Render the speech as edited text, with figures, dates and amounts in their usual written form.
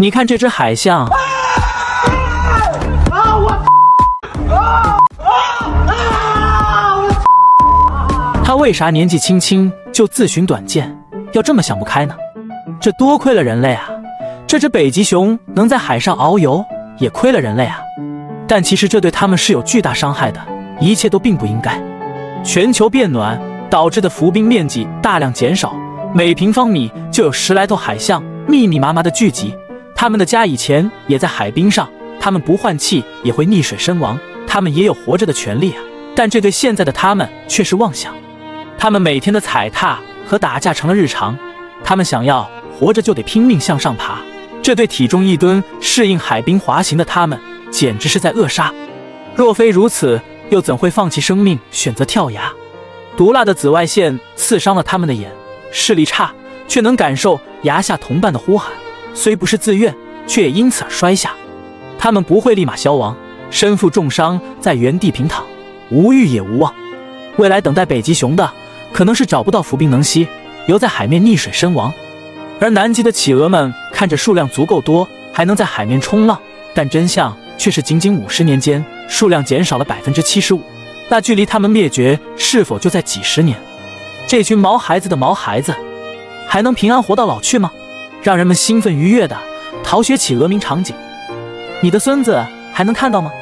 你看这只海象，它为啥年纪轻轻就自寻短见，要这么想不开呢？这多亏了人类啊！这只北极熊能在海上遨游，也亏了人类啊！但其实这对它们是有巨大伤害的，一切都并不应该。全球变暖导致的浮冰面积大量减少，每平方米就有10来头海象密密麻麻的聚集。它们的家以前也在海冰上，它们不换气也会溺水身亡，它们也有活着的权利啊！但这对现在的它们却是妄想。它们每天的踩踏和打架成了日常，它们想要活着就得拼命向上爬，这对体重1吨适应海冰滑行的它们简直是在扼杀。若非如此，又怎会放弃生命选择跳崖？毒辣的紫外线刺伤了它们的眼，视力差却能感受崖下同伴的呼喊，虽不是自愿，却也因此而摔下。它们不会立马消亡，身负重伤在原地平躺，无欲也无望。未来等待北极熊的可能是找不到浮冰能吸，留在海面溺水身亡。而南极的企鹅们看着数量足够多，还能在海面冲浪，但真相却是仅仅50年间数量减少了75%，那距离它们灭绝是否就在几十年？这群毛孩子的毛孩子还能平安活到老去吗？让人们兴奋愉悦的逃学企鹅鸣场景，你的孙子还能看到吗？